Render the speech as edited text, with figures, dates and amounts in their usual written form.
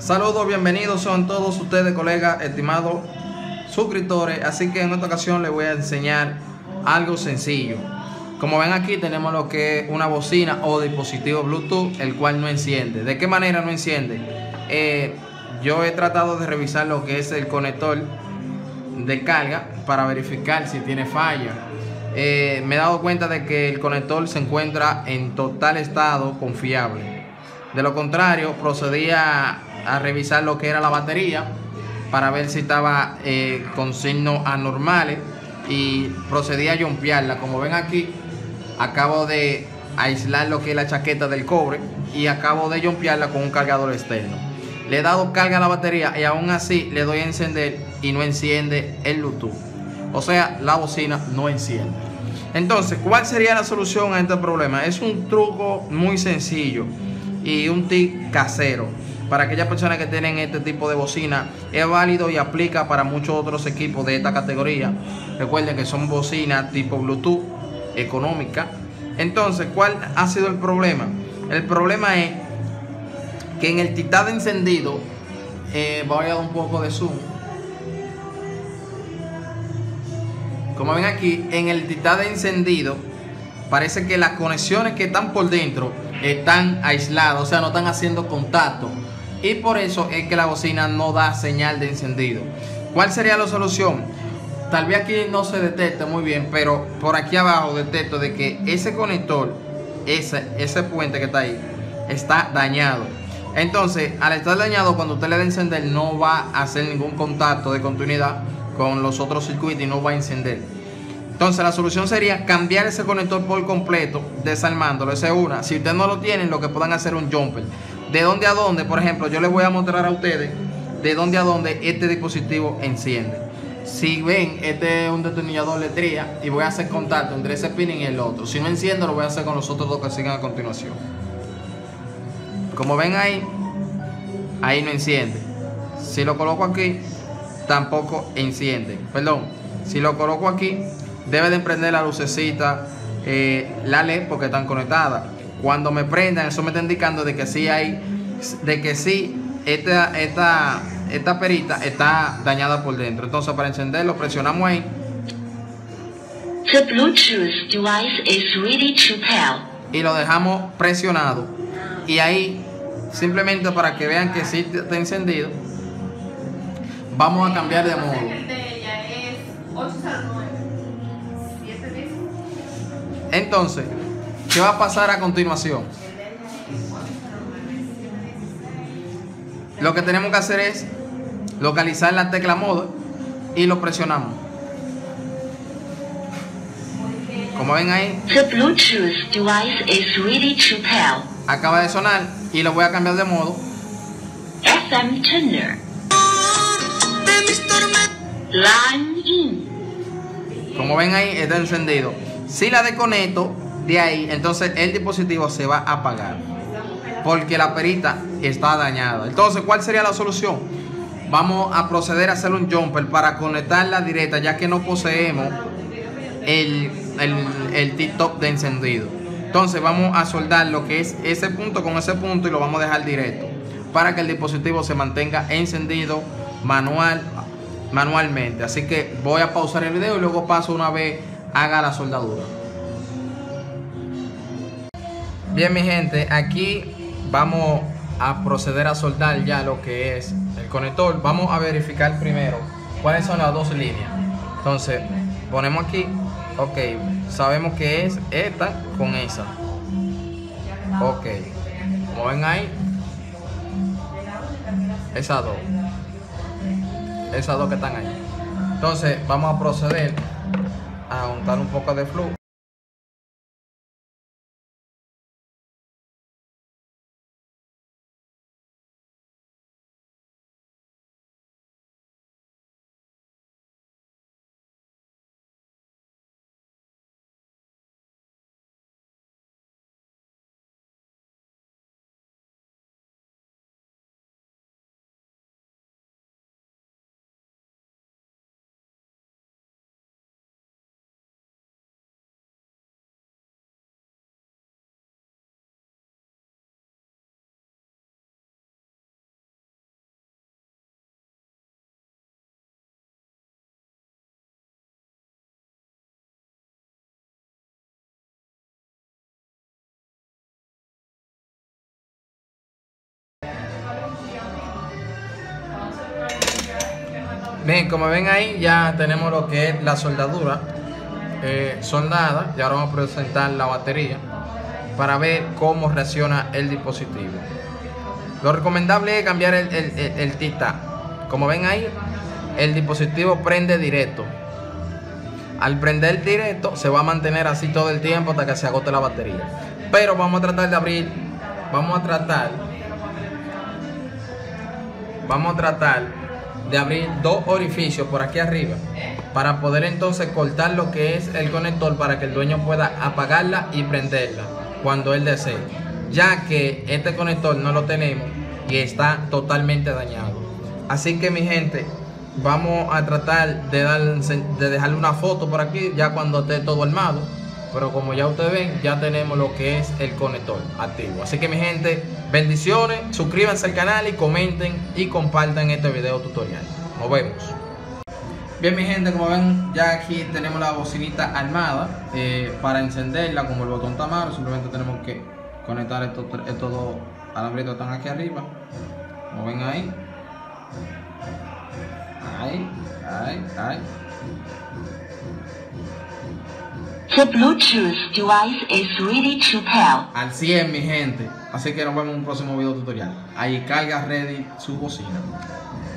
Saludos, bienvenidos son todos ustedes, colegas, estimados suscriptores. Así que en esta ocasión les voy a enseñar algo sencillo. Como ven aquí tenemos lo que es una bocina o dispositivo Bluetooth, el cual no enciende. ¿De qué manera no enciende? Yo he tratado de revisar lo que es el conector de carga para verificar si tiene falla. Me he dado cuenta de que el conector se encuentra en total estado confiable. De lo contrario, procedí a revisar lo que era la batería para ver si estaba con signos anormales y procedí a jumpearla. Como ven aquí, acabo de aislar lo que es la chaqueta del cobre y acabo de jumpearla con un cargador externo. Le he dado carga a la batería y aún así le doy a encender y no enciende el Bluetooth. O sea, la bocina no enciende. Entonces, ¿cuál sería la solución a este problema? Es un truco muy sencillo y un tip casero. Para aquellas personas que tienen este tipo de bocina, es válido y aplica para muchos otros equipos de esta categoría. Recuerden que son bocinas tipo Bluetooth, económica. Entonces, ¿cuál ha sido el problema? El problema es que en el titán de encendido, voy a dar un poco de zoom. Como ven aquí, en el titán de encendido, parece que las conexiones que están por dentro están aisladas, o sea, no están haciendo contacto. Y por eso es que la bocina no da señal de encendido. ¿Cuál sería la solución? Tal vez aquí no se detecte muy bien, pero por aquí abajo detecto de que ese conector, ese puente que está ahí, está dañado. Entonces, al estar dañado, cuando usted le da a encender, no va a hacer ningún contacto de continuidad con los otros circuitos y no va a encender. Entonces la solución sería cambiar ese conector por completo, desarmándolo. Esa es una. Si ustedes no lo tienen, lo que puedan hacer un jumper. De dónde a dónde, por ejemplo, yo les voy a mostrar a ustedes de dónde a dónde este dispositivo enciende. Si ven, este es un destornillador letría y voy a hacer contacto entre ese pin y el otro. Si no enciende, lo voy a hacer con los otros dos que sigan a continuación. Como ven ahí, ahí no enciende. Si lo coloco aquí, tampoco enciende. Perdón, si lo coloco aquí, debe de prender la lucecita, la LED, porque están conectadas. Cuando me prendan, eso me está indicando de que sí hay, de que sí esta perita está dañada por dentro. Entonces, para encenderlo, presionamos ahí. The Bluetooth device is ready to pair. Y lo dejamos presionado. Y ahí, simplemente para que vean que sí está encendido, vamos a cambiar de modo. Entonces, ¿qué va a pasar a continuación? Lo que tenemos que hacer es localizar la tecla modo y lo presionamos. Como ven ahí, The Bluetooth device is ready to pair. acaba de sonar y lo voy a cambiar de modo. FM tuner. Line in. Como ven ahí, está encendido. Si la desconecto de ahí, entonces el dispositivo se va a apagar porque la perita está dañada. Entonces, ¿cuál sería la solución? Vamos a proceder a hacer un jumper para conectarla directa, ya que no poseemos el tip-top de encendido. Entonces vamos a soldar lo que es ese punto con ese punto y lo vamos a dejar directo para que el dispositivo se mantenga encendido manualmente. Así que voy a pausar el video y luego paso una vez haga la soldadura. Bien, mi gente, aquí vamos a proceder a soldar ya lo que es el conector. Vamos a verificar primero cuáles son las dos líneas. Entonces ponemos aquí, ok, sabemos que es esta con esa. Ok, como ven ahí, esas dos que están ahí. Entonces vamos a proceder a untar un poco de flujo. Bien, como ven ahí ya tenemos lo que es la soldadura soldada. Y ahora vamos a presentar la batería para ver cómo reacciona el dispositivo. Lo recomendable es cambiar el tita. Como ven ahí, el dispositivo prende directo. Al prender directo se va a mantener así todo el tiempo hasta que se agote la batería. Pero vamos a tratar de abrir, vamos a tratar de abrir dos orificios por aquí arriba para poder entonces cortar lo que es el conector para que el dueño pueda apagarla y prenderla cuando él desee, ya que este conector no lo tenemos y está totalmente dañado. Así que mi gente, vamos a tratar de dejarle una foto por aquí ya cuando esté todo armado. Pero como ya ustedes ven, ya tenemos lo que es el conector activo. Así que mi gente, bendiciones, suscríbanse al canal y comenten y compartan este video tutorial. Nos vemos. Bien mi gente, como ven, ya aquí tenemos la bocinita armada. Para encenderla, como el botón está malo, simplemente tenemos que conectar estos dos alambritos que están aquí arriba. Como ven ahí. Ahí. The Bluetooth device is ready to pair. Al 100 mi gente. Así que nos vemos en un próximo video tutorial. Ahí carga ready su bocina.